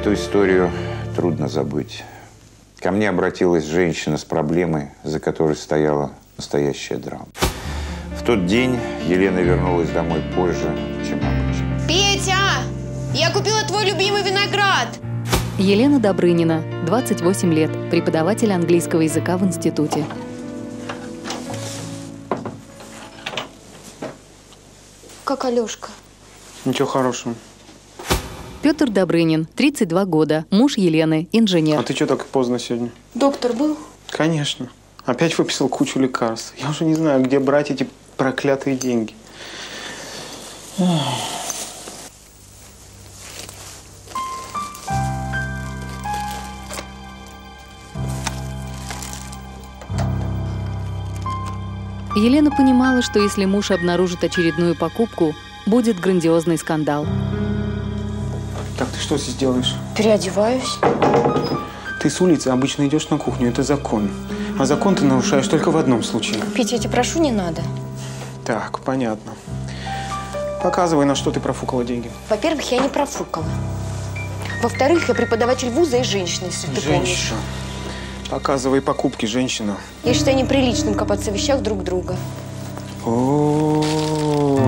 Эту историю трудно забыть. Ко мне обратилась женщина с проблемой, за которой стояла настоящая драма. В тот день Елена вернулась домой позже, чем обычно. Петя! Я купила твой любимый виноград! Елена Добрынина, 28 лет, преподаватель английского языка в институте. Как Алешка? Ничего хорошего. Петр Добрынин, 32 года, муж Елены, инженер. А ты что так поздно сегодня? Доктор был? Конечно. Опять выписал кучу лекарств. Я уже не знаю, где брать эти проклятые деньги. Елена понимала, что если муж обнаружит очередную покупку, будет грандиозный скандал. Так, ты что здесь делаешь? Переодеваюсь. Ты с улицы обычно идешь на кухню, это закон. А закон ты нарушаешь только в одном случае. Петя, я тебя прошу, не надо. Так, понятно. Показывай, на что ты профукала деньги. Во-первых, я не профукала. Во-вторых, я преподаватель вуза и женщина, если ты помнишь. Женщина. Показывай покупки, женщина. Я считаю неприличным копаться в вещах друг друга. О-о-о.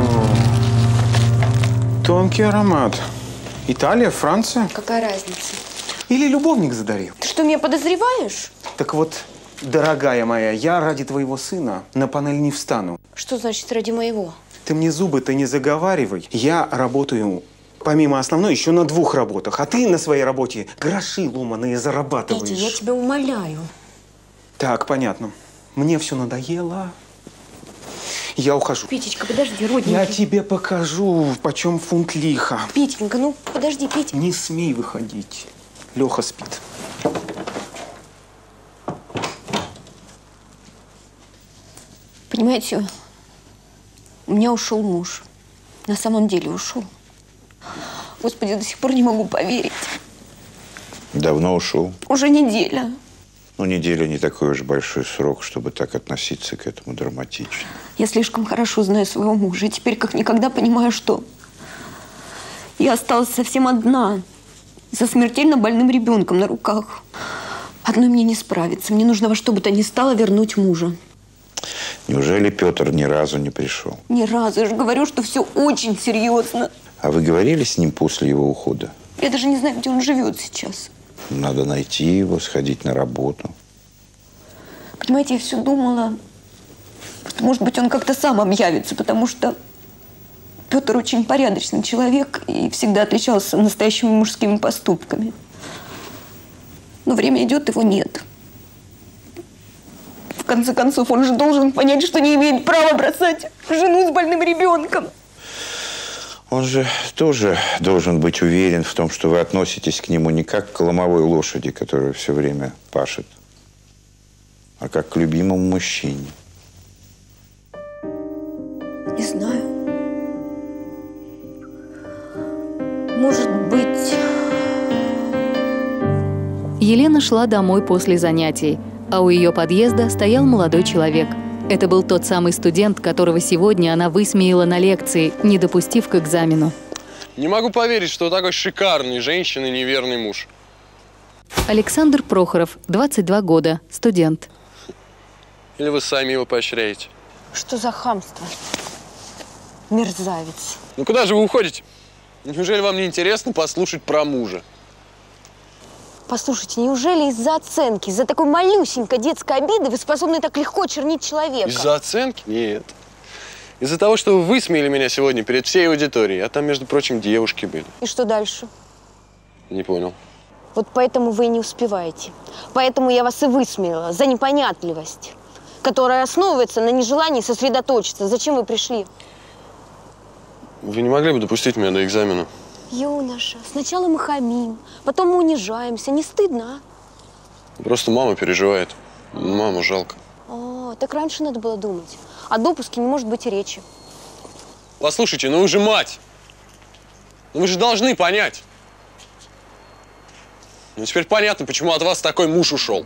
Тонкий аромат. Италия, Франция? Какая разница? Или любовник задарил? Ты что, меня подозреваешь? Так вот, дорогая моя, я ради твоего сына на панель не встану. Что значит ради моего? Ты мне зубы-то не заговаривай. Я работаю, помимо основной, еще на 2 работах. А ты на своей работе гроши ломаные зарабатываешь. Петя, я тебя умоляю. Так, понятно. Мне все надоело. Я ухожу. Петечка, подожди, родненький. Я тебе покажу, почем фунт лиха. Петенька, ну подожди, Петя. Не смей выходить. Леха спит. Понимаете, у меня ушел муж. На самом деле ушел. Господи, до сих пор не могу поверить. Давно ушел? Уже неделя. Ну, неделя не такой уж большой срок, чтобы так относиться к этому драматично. Я слишком хорошо знаю своего мужа. И теперь как никогда понимаю, что я осталась совсем одна. Со смертельно больным ребенком на руках. Одной мне не справиться. Мне нужно во что бы то ни стало вернуть мужа. Неужели Петр ни разу не пришел? Ни разу. Я же говорю, что все очень серьезно. А вы говорили с ним после его ухода? Я даже не знаю, где он живет сейчас. Надо найти его, сходить на работу. Понимаете, я все думала, что, может быть, он как-то сам объявится, потому что Петр очень порядочный человек и всегда отличался настоящими мужскими поступками. Но время идет, его нет. В конце концов, он же должен понять, что не имеет права бросать жену с больным ребенком. Он же тоже должен быть уверен в том, что вы относитесь к нему не как к ломовой лошади, которая все время пашет, а как к любимому мужчине. Не знаю. Может быть... Елена шла домой после занятий, а у ее подъезда стоял молодой человек. Это был тот самый студент, которого сегодня она высмеяла на лекции, не допустив к экзамену. Не могу поверить, что такой шикарный женщина неверный муж. Александр Прохоров, 22 года, студент. Или вы сами его поощряете? Что за хамство? Мерзавец. Ну куда же вы уходите? Неужели вам не интересно послушать про мужа? Послушайте, неужели из-за оценки, из-за такой малюсенькой детской обиды вы способны так легко чернить человека? Из-за оценки? Нет. Из-за того, что вы высмеяли меня сегодня перед всей аудиторией. А там, между прочим, девушки были. И что дальше? Не понял. Вот поэтому вы и не успеваете. Поэтому я вас и высмеяла за непонятливость, которая основывается на нежелании сосредоточиться. Зачем вы пришли? Вы не могли бы допустить меня до экзамена? Юноша, сначала мы хамим, потом мы унижаемся. Не стыдно, а? Просто мама переживает. Маму жалко. О, так раньше надо было думать. О допуске не может быть и речи. Послушайте, ну вы же мать! Ну вы же должны понять. Ну теперь понятно, почему от вас такой муж ушел.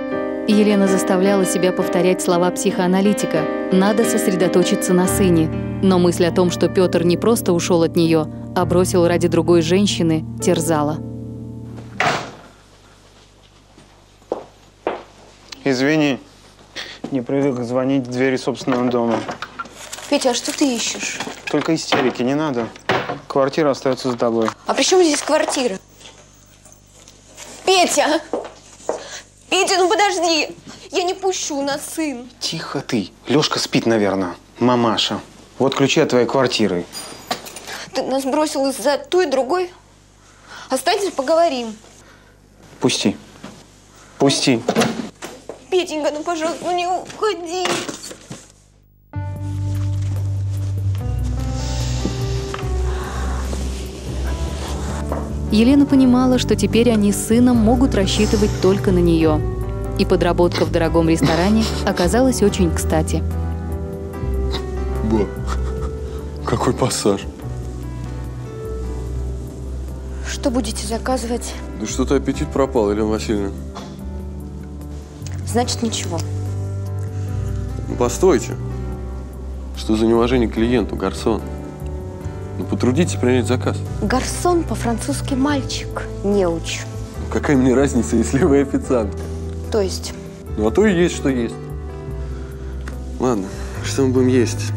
Елена заставляла себя повторять слова психоаналитика. Надо сосредоточиться на сыне. Но мысль о том, что Петр не просто ушел от нее, а бросил ради другой женщины, терзала. Извини, не привык звонить в двери собственного дома. Петя, а что ты ищешь? Только истерики не надо. Квартира остается с тобой. А при чем здесь квартира? Петя! Петя, ну подожди! Я не пущу, у нас сын. Тихо ты. Лёшка спит, наверное. Мамаша. Вот ключи от твоей квартиры. Ты нас бросил из-за той и другой? Останься, поговорим. Пусти. Пусти. Петенька, ну пожалуйста, ну не уходи. Елена понимала, что теперь они с сыном могут рассчитывать только на нее. И подработка в дорогом ресторане оказалась очень кстати. Ба, какой пассаж. Что будете заказывать? Да что-то аппетит пропал, Елена Васильевна. Значит, ничего. Ну, постойте. Что за неуважение к клиенту, гарсон? Ну, потрудитесь принять заказ. Гарсон по-французски мальчик, неуч. Ну, какая мне разница, если вы официантка? То есть? Ну, а то и есть, что есть. Ладно, что мы будем есть?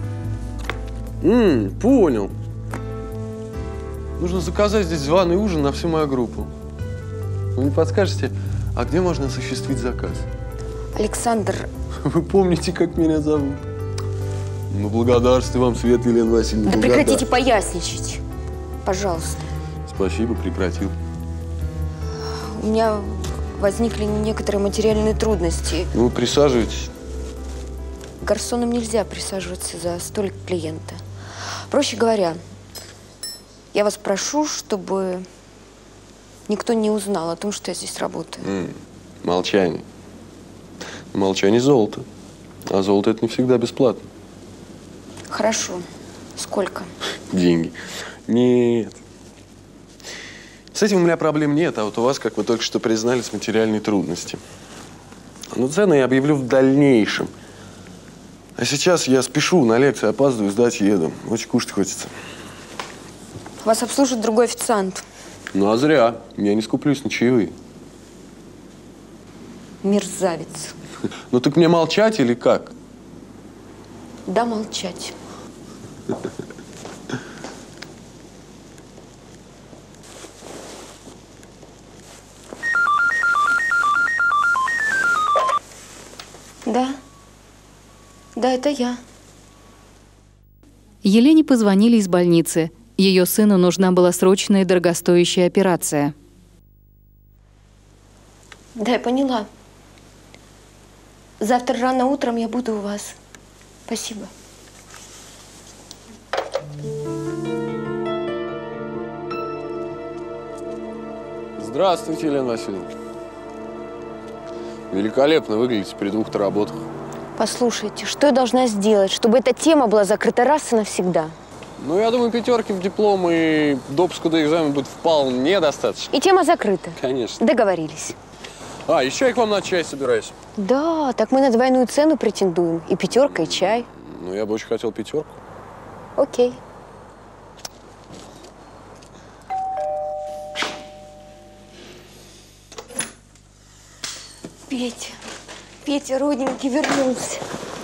Понял. Нужно заказать здесь званый ужин на всю мою группу. Вы не подскажете, а где можно осуществить заказ? Александр. Вы помните, как меня зовут? Ну, благодарствую вам, Света Елена Васильевна. Да прекратите поясничать. Пожалуйста. Спасибо, прекратил. У меня возникли некоторые материальные трудности. Ну, присаживайтесь. Гарсонам нельзя присаживаться за столик клиента. Проще говоря, я вас прошу, чтобы никто не узнал о том, что я здесь работаю. Молчание. Молчание – золото. А золото – это не всегда бесплатно. Хорошо. Сколько? Деньги. Нет. С этим у меня проблем нет, а вот у вас, как вы только что признались, материальные трудности. Но цены я объявлю в дальнейшем. А сейчас я спешу, на лекции опаздываю, сдать еду. Очень кушать хочется. Вас обслужит другой официант. Ну, а зря. Я не скуплюсь на чаевые. Мерзавец. Ну, так мне молчать или как? Да, молчать. Да. Да, это я. Елене позвонили из больницы. Ее сыну нужна была срочная и дорогостоящая операция. Да, я поняла. Завтра рано утром я буду у вас. Спасибо. Здравствуйте, Елена Васильевна. Великолепно выглядите при двух-то работах. Послушайте, что я должна сделать, чтобы эта тема была закрыта раз и навсегда? Ну, я думаю, пятерки в диплом и допуска до экзамена будет вполне достаточно. И тема закрыта? Конечно. Договорились. А, еще я к вам на чай собираюсь. Да, так мы на двойную цену претендуем. И пятерка, и чай. Ну, я бы очень хотел пятерку. Окей. Петя, родненький, вернулся.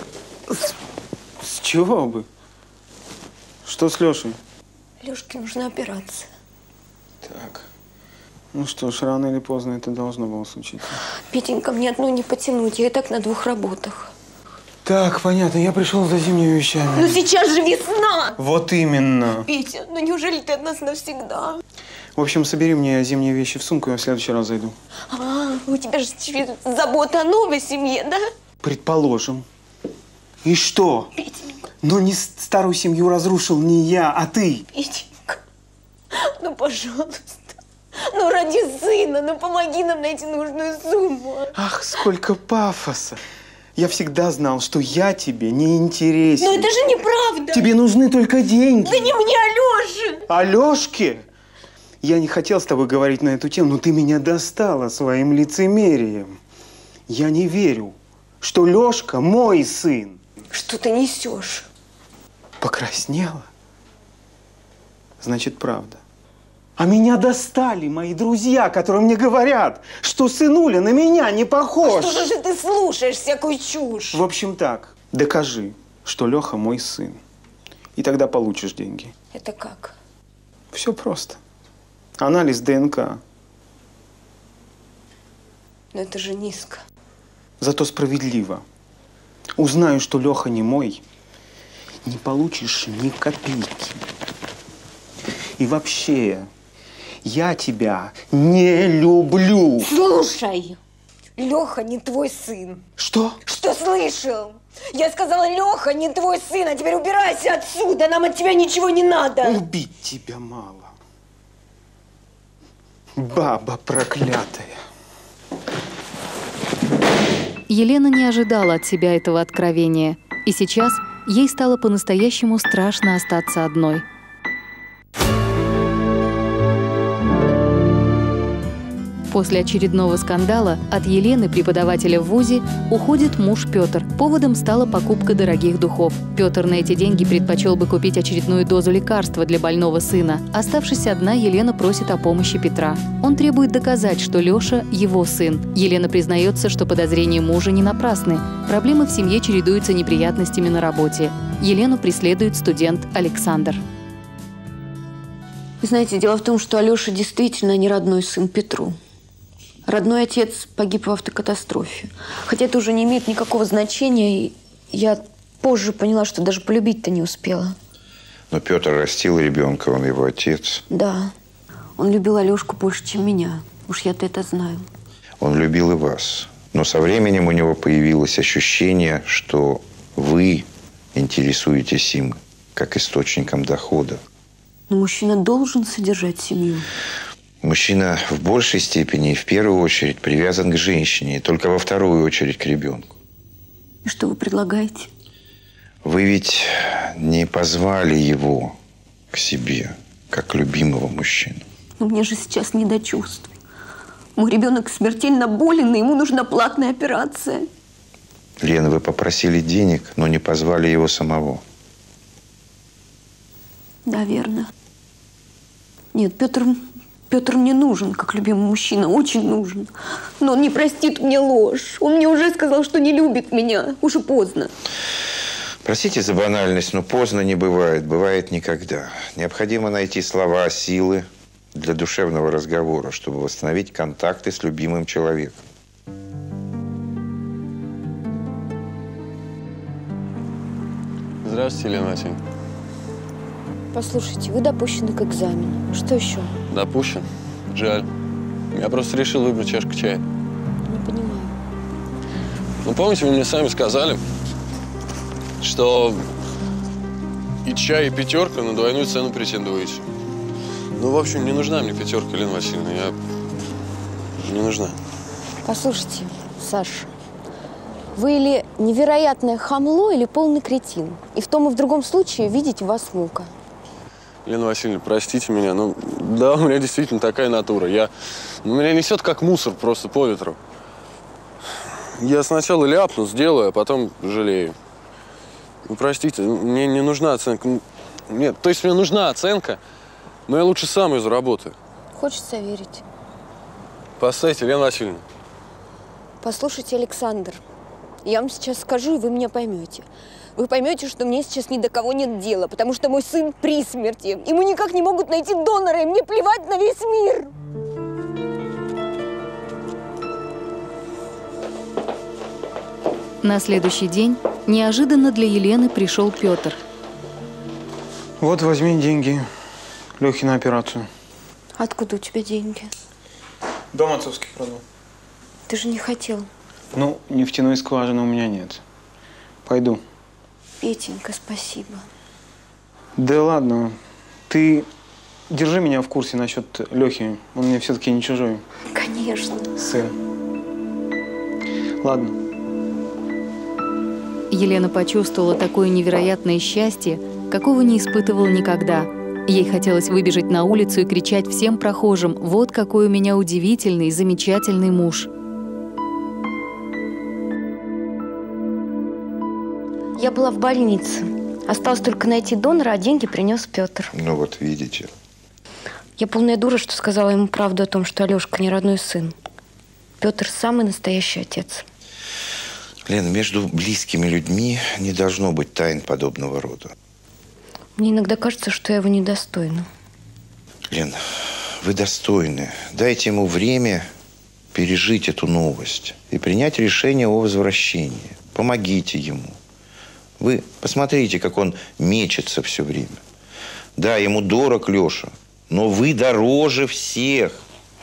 С чего бы? Что с Лешей? Лешке нужна операция. Так. Ну что ж, рано или поздно это должно было случиться. Петенька, мне одну не потянуть, я и так на двух работах. Так, понятно, я пришел за зимними вещами. Ну сейчас же весна! Вот именно. Петя, ну неужели ты от нас навсегда? В общем, собери мне зимние вещи в сумку, я в следующий раз зайду. А, у тебя же теперь забота о новой семье, да? Предположим. И что? Петенька. Но не старую семью разрушил не я, а ты. Петенька, ну пожалуйста. Ну ради сына, ну помоги нам найти нужную сумму. Ах, сколько пафоса. Я всегда знал, что я тебе не интересен. Но это же неправда. Тебе нужны только деньги. Да не мне, Алёше. Алёшке? Я не хотел с тобой говорить на эту тему, но ты меня достала своим лицемерием. Я не верю, что Лёшка мой сын. Что ты несешь? По Покраснела? Значит, правда. А меня достали мои друзья, которые мне говорят, что сынуля на меня не похож. Что же ты слушаешь всякую чушь? В общем так, докажи, что Леха мой сын. И тогда получишь деньги. Это как? Все просто. Анализ ДНК. Но это же низко. Зато справедливо. Узнаю, что Леха не мой, не получишь ни копейки. И вообще, я тебя не люблю. Слушай, Леха не твой сын. Что? Что слышал? Я сказала, Леха не твой сын, а теперь убирайся отсюда, нам от тебя ничего не надо. Убить тебя мало. Баба проклятая. Елена не ожидала от себя этого откровения, и сейчас ей стало по-настоящему страшно остаться одной. После очередного скандала от Елены, преподавателя в вузе, уходит муж Петр. Поводом стала покупка дорогих духов. Петр на эти деньги предпочел бы купить очередную дозу лекарства для больного сына. Оставшись одна, Елена просит о помощи Петра. Он требует доказать, что Леша – его сын. Елена признается, что подозрения мужа не напрасны. Проблемы в семье чередуются неприятностями на работе. Елену преследует студент Александр. Знаете, дело в том, что Алеша действительно не родной сын Петру. Родной отец погиб в автокатастрофе. Хотя это уже не имеет никакого значения. И я позже поняла, что даже полюбить-то не успела. Но Петр растил ребенка, он его отец. Да. Он любил Алешку больше, чем меня. Уж я-то это знаю. Он любил и вас. Но со временем у него появилось ощущение, что вы интересуетесь им как источником дохода. Но мужчина должен содержать семью. Мужчина в большей степени и в первую очередь привязан к женщине, и только во вторую очередь к ребенку. И что вы предлагаете? Вы ведь не позвали его к себе, как любимого мужчину. Но мне же сейчас не до чувств. Мой ребенок смертельно болен, и ему нужна платная операция. Лена, вы попросили денег, но не позвали его самого. Да, верно. Нет, Петр мне нужен, как любимый мужчина, очень нужен. Но он не простит мне ложь. Он мне уже сказал, что не любит меня. Уже поздно. Простите за банальность, но поздно не бывает. Бывает никогда. Необходимо найти слова, силы для душевного разговора, чтобы восстановить контакты с любимым человеком. Здравствуйте, Елена Васильевна. Послушайте, вы допущены к экзамену. Что еще? Допущен? Жаль. Я просто решил выбрать чашку чая. Не понимаю. Ну, помните, вы мне сами сказали, что и чай, и пятерка на двойную цену претендуете. Ну, в общем, не нужна мне пятерка, Елена Васильевна. Не нужна. Послушайте, Саша, вы или невероятное хамло, или полный кретин. И в том и в другом случае видеть в вас мука. Елена Васильевна, простите меня, но да, у меня действительно такая натура. Меня несет как мусор просто по ветру. Я сначала ляпну, сделаю, а потом жалею. Ну, простите, мне не нужна оценка. Нет, то есть мне нужна оценка, но я лучше сам ее заработаю. Хочется верить. Поставьте, Елена Васильевна. Послушайте, Александр, я вам сейчас скажу, и вы меня поймете. Вы поймете, что мне сейчас ни до кого нет дела, потому что мой сын при смерти. Ему никак не могут найти донора, и мне плевать на весь мир. На следующий день неожиданно для Елены пришел Петр. Вот, возьми деньги Лехе на операцию. Откуда у тебя деньги? Дом отцовский продал. Ты же не хотел. Ну, нефтяной скважины у меня нет. Пойду. Петенька, спасибо. Да ладно. Ты держи меня в курсе насчет Лехи. Он мне все-таки не чужой. Конечно. Сын. Ладно. Елена почувствовала такое невероятное счастье, какого не испытывала никогда. Ей хотелось выбежать на улицу и кричать всем прохожим: «Вот какой у меня удивительный, замечательный муж!» Я была в больнице. Осталось только найти донора, а деньги принес Петр. Ну вот, видите. Я полная дура, что сказала ему правду о том, что Алешка не родной сын. Петр самый настоящий отец. Лен, между близкими людьми не должно быть тайн подобного рода. Мне иногда кажется, что я его недостойна. Лен, вы достойны. Дайте ему время пережить эту новость и принять решение о возвращении. Помогите ему. Вы посмотрите, как он мечется все время. Да, ему дорог Леша, но вы дороже всех.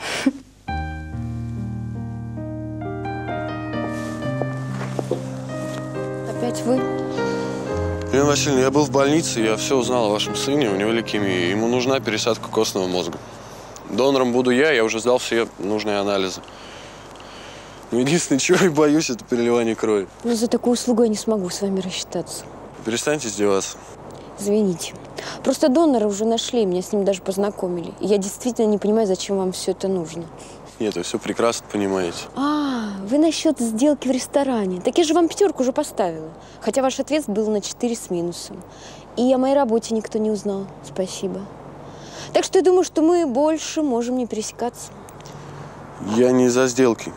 Опять вы? Елена Васильевна, я был в больнице, я все узнал о вашем сыне, у него лейкемия. Ему нужна пересадка костного мозга. Донором буду я уже сдал все нужные анализы. Но единственное, чего я боюсь, это переливание крови. Но за такую услугу я не смогу с вами рассчитаться. Перестаньте издеваться. Извините. Просто донора уже нашли, меня с ним даже познакомили. И я действительно не понимаю, зачем вам все это нужно. Нет, вы все прекрасно понимаете. Вы насчет сделки в ресторане. Так я же вам 5 уже поставила. Хотя ваш ответ был на 4 с минусом. И о моей работе никто не узнал. Спасибо. Так что я думаю, что мы больше можем не пересекаться. Я не за сделки.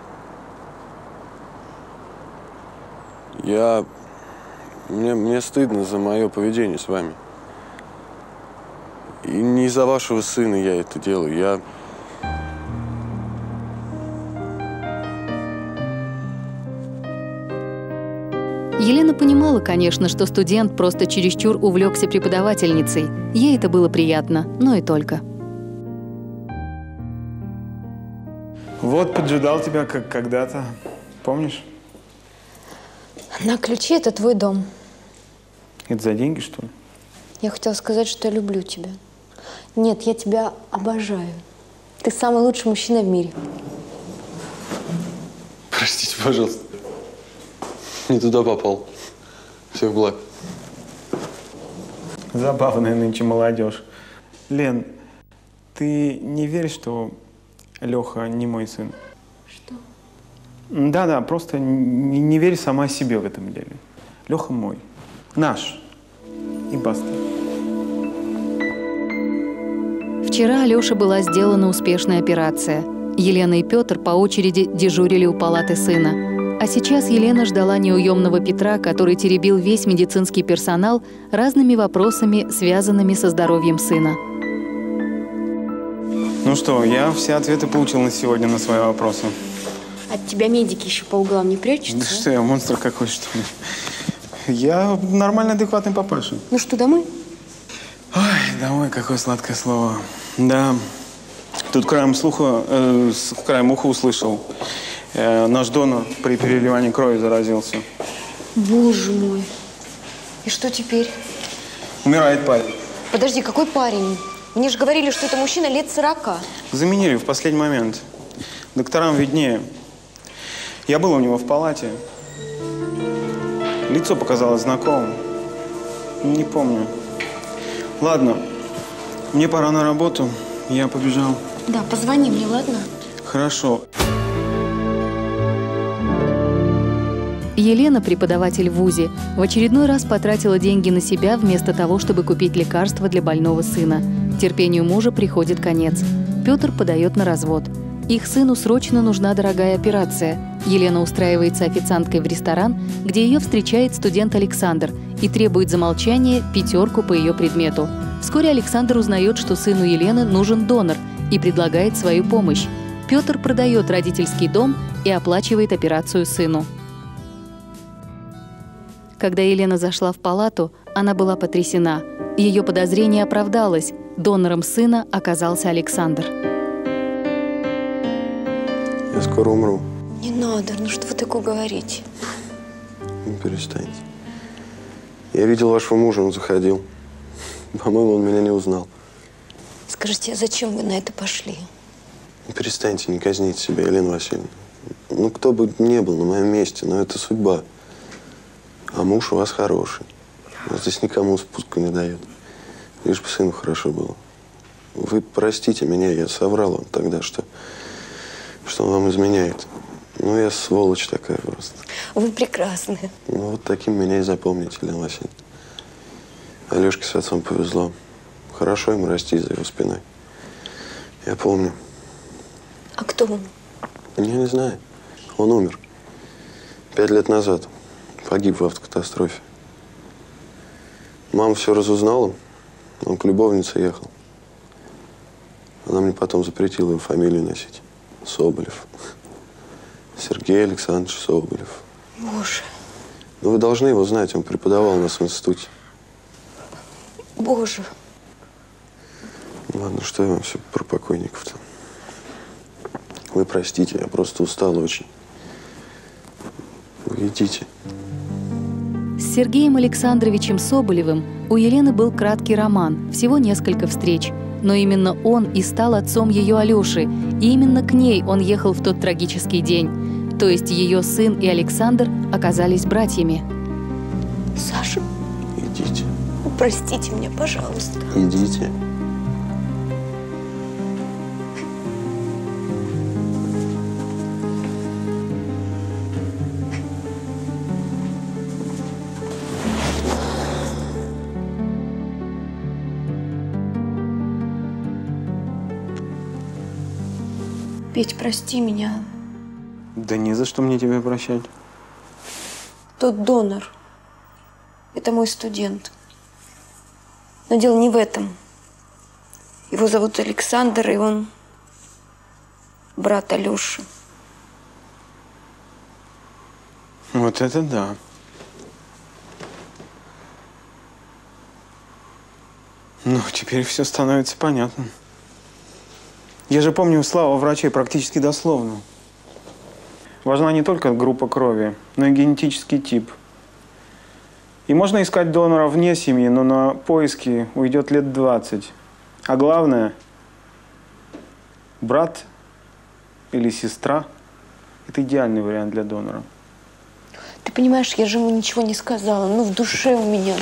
Мне стыдно за мое поведение с вами. И не из-за вашего сына я это делаю. Елена понимала, конечно, что студент просто чересчур увлекся преподавательницей. Ей это было приятно, но и только. Вот поджидал тебя, как когда-то. Помнишь? На ключи – это твой дом. Это за деньги, что ли? Я хотела сказать, что я люблю тебя. Нет, я тебя обожаю. Ты самый лучший мужчина в мире. Простите, пожалуйста. Не туда попал. Всех благ. Забавная нынче молодежь. Лен, ты не веришь, что Леха не мой сын? Что? Да, просто не верь сама себе в этом деле. Леха мой. Наш. И баста. Вчера Алёше была сделана успешная операция. Елена и Петр по очереди дежурили у палаты сына. А сейчас Елена ждала неуемного Петра, который теребил весь медицинский персонал разными вопросами, связанными со здоровьем сына. Ну что, я все ответы получил на сегодня на свои вопросы. От тебя медики еще по углам не прячутся? Да что я, монстр какой, что ли? Я нормальный, адекватный папаша. Ну что, домой? Ой, домой, какое сладкое слово. Да. Тут краем уха услышал. Наш донор при переливании крови заразился. Боже мой. И что теперь? Умирает парень. Подожди, какой парень? Мне же говорили, что это мужчина лет 40. Заменили в последний момент. Докторам виднее. Я был у него в палате. Лицо показалось знакомым. Не помню. Ладно, мне пора на работу. Я побежал. Да, позвони мне, ладно? Хорошо. Елена, преподаватель в вузе, в очередной раз потратила деньги на себя вместо того, чтобы купить лекарства для больного сына. Терпению мужа приходит конец. Петр подает на развод. Их сыну срочно нужна дорогая операция. Елена устраивается официанткой в ресторан, где ее встречает студент Александр и требует за молчание 5 по ее предмету. Вскоре Александр узнает, что сыну Елены нужен донор и предлагает свою помощь. Петр продает родительский дом и оплачивает операцию сыну. Когда Елена зашла в палату, она была потрясена. Ее подозрение оправдалось. Донором сына оказался Александр. Я скоро умру. Не надо, ну что вы такое говорите? Ну, перестаньте. Я видел вашего мужа, он заходил. По-моему, он меня не узнал. Скажите, а зачем вы на это пошли? Ну, перестаньте, не казните себя, Елена Васильевна. Ну, кто бы ни был на моем месте, но это судьба. А муж у вас хороший. Он здесь никому спуска не дает. Лишь бы сыну хорошо было. Вы простите меня, я соврал вам тогда, что он вам изменяет. Ну, я сволочь такая просто. Вы прекрасны. Ну, вот таким меня и запомните, Елена Васильевна. Алешке с отцом повезло. Хорошо ему расти за его спиной. Я помню. А кто он? Я не знаю. Он умер. 5 лет назад. Погиб в автокатастрофе. Мама все разузнала. Он к любовнице ехал. Она мне потом запретила его фамилию носить. Соболев. Сергей Александрович Соболев. Боже. Ну, вы должны его знать. Он преподавал у нас в институте. Боже. Ладно, что я вам все про покойников-то? Вы простите, я просто устал очень. Вы идите. С Сергеем Александровичем Соболевым у Елены был краткий роман, всего несколько встреч. Но именно он и стал отцом ее Алеши, и именно к ней он ехал в тот трагический день. То есть ее сын и Александр оказались братьями. Саша, Идите. простите меня, пожалуйста. Идите. Петь, прости меня. Да не за что мне тебя прощать. Тот донор. Это мой студент. Но дело не в этом. Его зовут Александр, и он брат Алёши. Вот это да. Ну, теперь все становится понятным. Я же помню слова врачей практически дословно. Важна не только группа крови, но и генетический тип. И можно искать донора вне семьи, но на поиски уйдет лет 20. А главное, брат или сестра – это идеальный вариант для донора. Ты понимаешь, я же ему ничего не сказала. Ну, в душе у меня.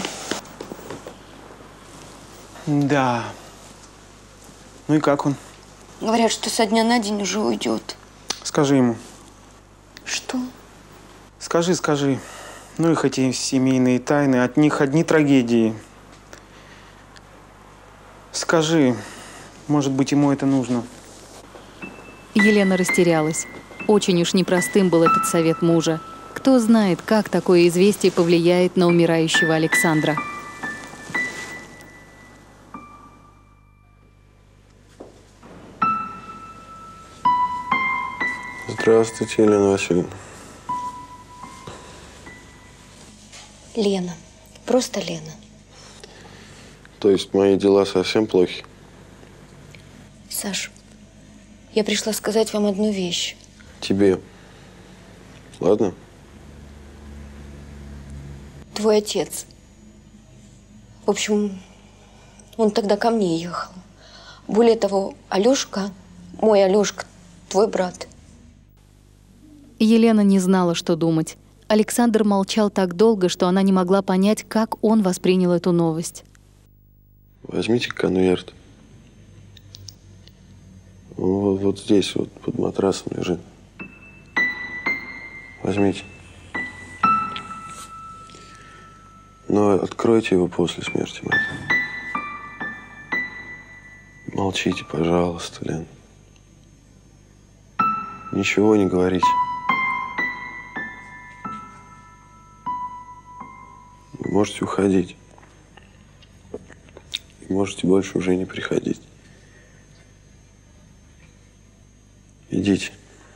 Да. Ну и как он? Говорят, что со дня на день уже уйдет. Скажи ему. Что? Скажи. Ну их эти семейные тайны, от них одни трагедии. Скажи, может быть, ему это нужно. Елена растерялась. Очень уж непростым был этот совет мужа. Кто знает, как такое известие повлияет на умирающего Александра. Здравствуйте, Елена Васильевна. Лена. Просто Лена. То есть мои дела совсем плохи? Саш, я пришла сказать вам одну вещь. Тебе. Ладно? Твой отец. В общем, он тогда ко мне ехал. Более того, Алёшка, мой Алёшка, твой брат. Елена не знала, что думать. Александр молчал так долго, что она не могла понять, как он воспринял эту новость. Возьмите конверт. Вот здесь, вот под матрасом лежит. Возьмите. Но откройте его после смерти моей. Молчите, пожалуйста, Лен. Ничего не говорите. Вы можете уходить. И можете больше уже не приходить. Идите.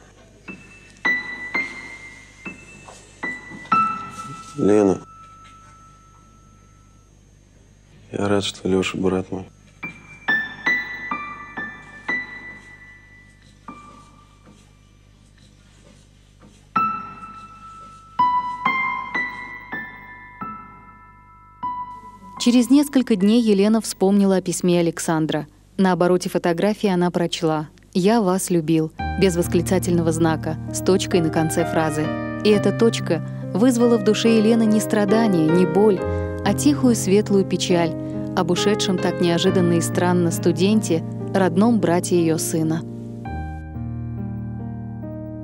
Лена. Я рад, что Леша брат мой. Через несколько дней Елена вспомнила о письме Александра. На обороте фотографии она прочла «Я вас любил», без восклицательного знака, с точкой на конце фразы. И эта точка вызвала в душе Елены не страдание, не боль, а тихую светлую печаль об ушедшем так неожиданно и странно студенте, родном брате ее сына.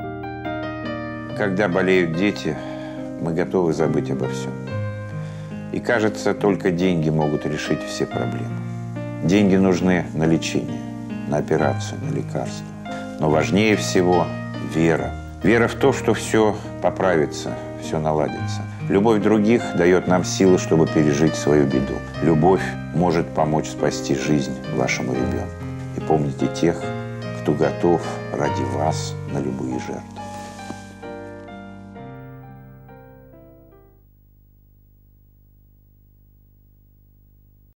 Когда болеют дети, мы готовы забыть обо всем. И кажется, только деньги могут решить все проблемы. Деньги нужны на лечение, на операцию, на лекарства. Но важнее всего вера. Вера в то, что все поправится, все наладится. Любовь других дает нам силы, чтобы пережить свою беду. Любовь может помочь спасти жизнь вашему ребенку. И помните тех, кто готов ради вас на любые жертвы.